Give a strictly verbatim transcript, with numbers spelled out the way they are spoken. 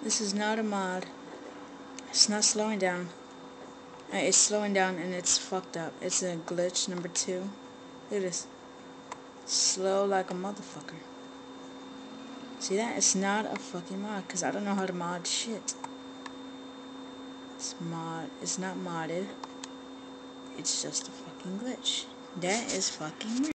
This is not a mod. It's not slowing down. Uh, It's slowing down and it's fucked up. It's a glitch number two. Look at this. Slow like a motherfucker. See that? It's not a fucking mod, because I don't know how to mod shit. It's mod. It's not modded. It's just a fucking glitch. That is fucking weird.